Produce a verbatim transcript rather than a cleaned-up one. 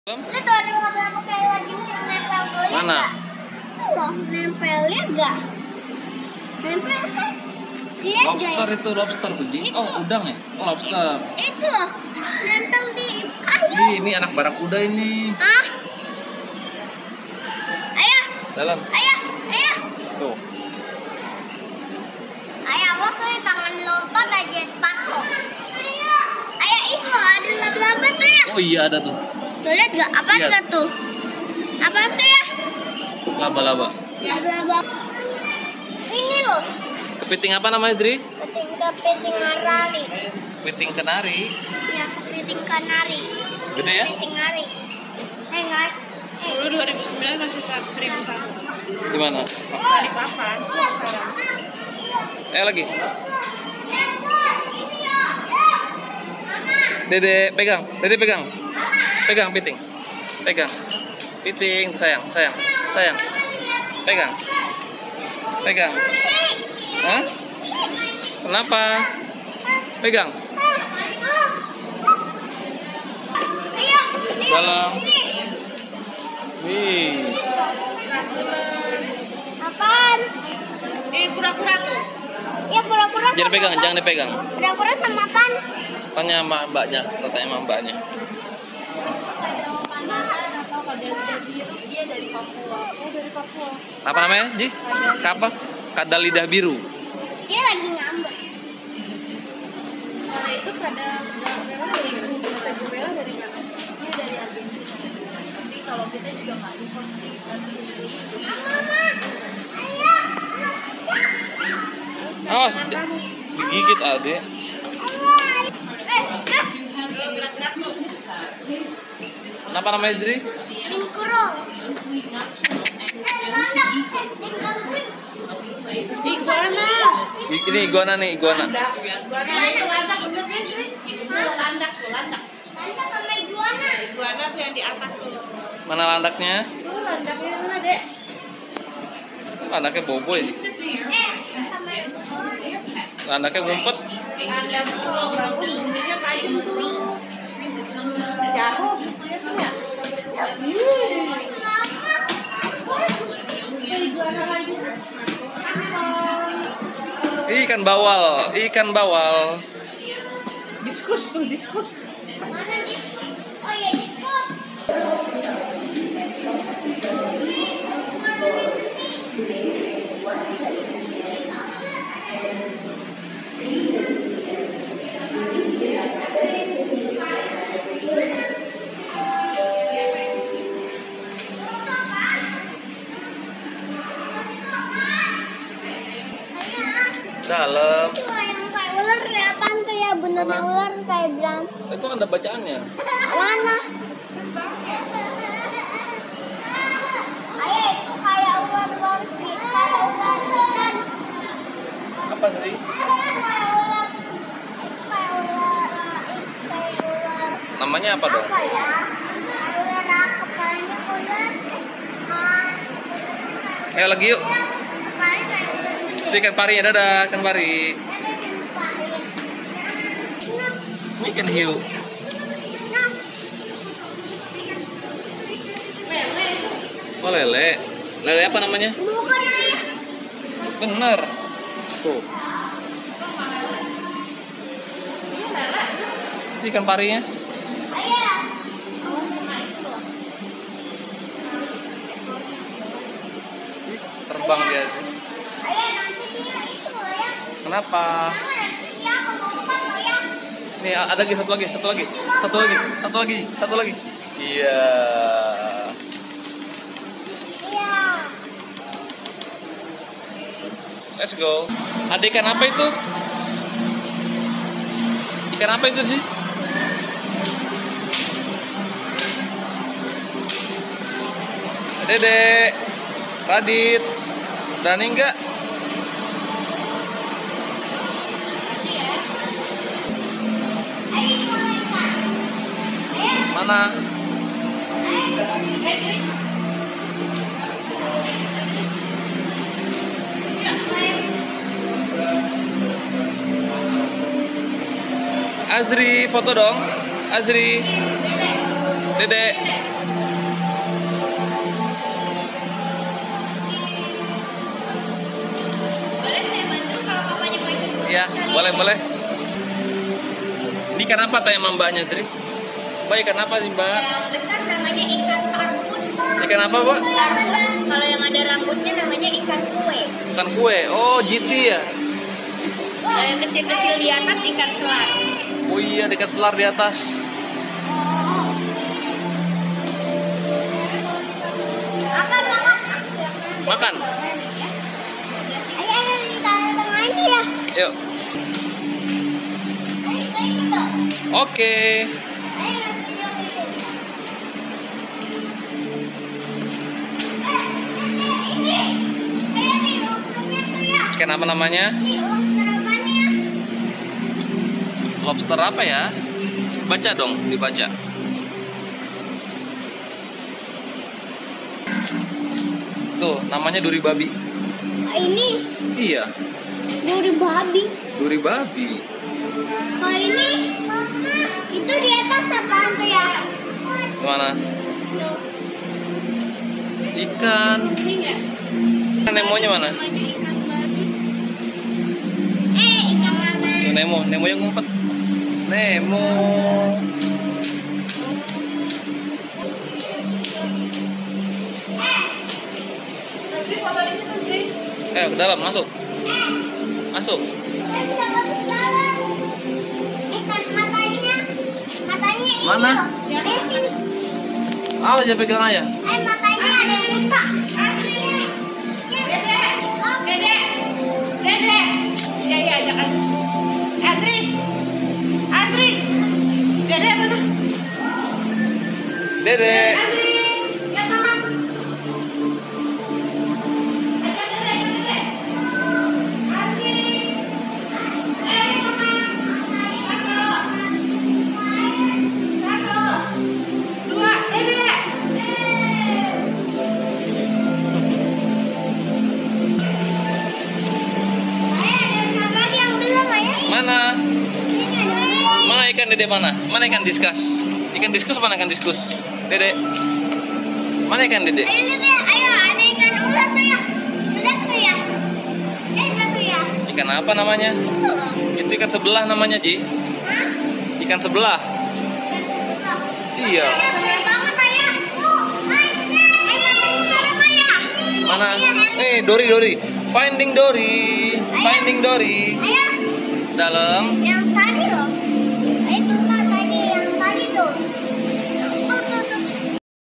Itu ada beberapa kayak lagi nempel dulu. Mana? Loh, nempelnya enggak? Nempel kan? Dia Lobster itu lobster tuh, Ji. Oh, udang ya? Oh, lobster. Itu loh, nempel di ayo. Ji, ini anak barakuda ini. Ah? Ayah, Dalam. ayah, ayah. Tuh. Ayah, lo soalnya tangan lompat aja patok. Ayah, ayah itu loh, ada laba-laba tuh ya. Oh iya ada tuh. Tuh lihat gak? Apaan Lihat. gak tuh? Apaan tuh ya? Laba-laba. Laba-laba. Ini loh. Kepiting apa namanya, Dri? Kepiting kepiting kanari. Kepiting kenari. Ya, kepiting kanari. Gede ya? Kepiting kanari. Eh, nggak. Eh, Dulu dua ribu sembilan masih seratus ribu satu. Di mana? Kali papan sekarang. Eh lagi. Dede pegang, Dede pegang. Pegang piting. Pegang. Piting, sayang, sayang, sayang. Pegang. Pegang. Hah? Kenapa? Pegang. Dalam. Wih. Apaan? Eh kura-kura tuh. Ya pura-pura. Jangan sama pegang, apaan? jangan dipegang. Pura-pura sama apaan? Tanya sama mbaknya, tanya sama mbaknya. Dia dari Papua. Oh dari Papua. Apa namanya, Ji? Apa? Kadal lidah biru. Dia lagi ngambek. Kalau itu pada Gabela dari Kata Gabela dari mana? Dia dari Argentina. Jadi kalau kita juga nggak import sih. Mama, ayo. Awas, digigit adek. Eh, eh. Gerak-gerak tuh. Kenapa namanya, Ji? Bingkurung. Iguana. I- Ini iguana nih, iguana. Iguana itu landak bener kan? Itu landak tuh landak. Landak sama iguana. Iguana tuh yang di atas tuh. Mana landaknya? Tuh landaknya mana dek? Landaknya bobo ini. Eh, sama iguana. Landaknya ngumpet. Landak tuh kalau bangun bunyinya tajam tuh. Jarum biasanya. Iguana lagi. Ikan bawal, ikan bawal. Diskus tuh diskus. Mana diskus? Oh ya diskus. Dalam. Itu yang kayak ular ya, apaan tuh ya? Benernya Mana? ular kayak bilang. Itu kan ada bacaannya. Mana? Ayah itu kayak ular ular kayak ular kan? Apa sih? Kayak ular, kayak ular, kayak ular Namanya apa dong? apa ya? Kayak ular kepalanya ular. Ah, Ayo lagi yuk. kepalanya kayak ular gede. Itu ikan pari, dadah, ikan pari. Ada yang lupain. Nah, Ini ikan hiu. nah. Oh lele. Lele apa namanya? Bukan ayah. Bener. Tuh. Itu ikan parinya. Ayah. Terbang dia. Ayah nanti dia itu loh ya. Kenapa? Jangan nanti dia aku lompat loh ya. Nih ada lagi satu lagi, satu lagi, satu lagi, satu lagi, satu lagi. Iya. Iya. Let's go. Ada ikan apa itu? Ikan apa itu sih? Dede, Radit, berani enggak? Mana? Azri, foto dong. Azri. Dedek. Boleh saya bantu kalau papanya mau ikut foto Iya, sekali? boleh boleh. Ini ikan apa tanya sama mbaknya, Tri? Mbak, ikan apa sih, Mbak? Yang besar namanya ikan tarbut, Pak. Ikan apa, Mbak? Tarbut. Kalau yang ada rambutnya namanya ikan kue. Ikan kue. Oh, G T ya. Kalau yang kecil-kecil di atas ikan selar. Oh iya, dekat selar di atas. Makan, makan. Makan. Ayo, ayo, kita tengah ini ya. Yuk. Ayo, ayo. Oke. Ayo, video ini. Eh, ini. Kayak nih, lobsternya tuh ya. Ikan apa namanya? Ini lobster apanya? Lobster apa ya? Baca dong, dibaca. Tuh, namanya duri babi. Ini Iya, duri babi. duri babi. Oh ini, itu di atas apaan tuh ya? Mana? Tuh. Ikan. Ini enggak? Ikan Nemonya mana? Namanya ikan babi. Eh, ikan apa? Tuh, Nemo, Nemo yang ngumpet. Nemo. Sri, foto di situ, Sri. Eh, ke dalam, masuk. Masuk. Saya bisa masuk ke dalam. Eh, kan matanya, matanya ini Mana? loh. Eh, sini. Awas jangan pegang ayah. Eh, matanya ada yang buka. Asri. Dede. Dede. Dede. Iya, iya, ajak Asri. Asri. Asri. Dede mana? Dede. Asri. Lihat mama. Ajak Dede, ajak Dede. Asri. Eh, mama. Satu. Satu. Dua. Dede. Ayah, ada yang lagi yang belum, ayah. Mana? Ini ada. Mana ikan Dede mana? Mana ikan diskus? Ikan diskus mana ikan diskus? Dede. Mana ikan Dede? Ayo, lihat ya. Ayo, ada ikan ular tuh ya. Lihat tuh ya. Eh, lihat tuh ya. Ikan apa namanya? Itu loh. Itu ikan sebelah namanya, Ji. Hah? Ikan sebelah. Ikan ular. Iya. Ayah, banget ayah. Oh, ayah, tadi suara ayah. Mana? Ayah, Nih, Dori Dori. Finding Dory. Finding Dory. ayah, Dalam. yang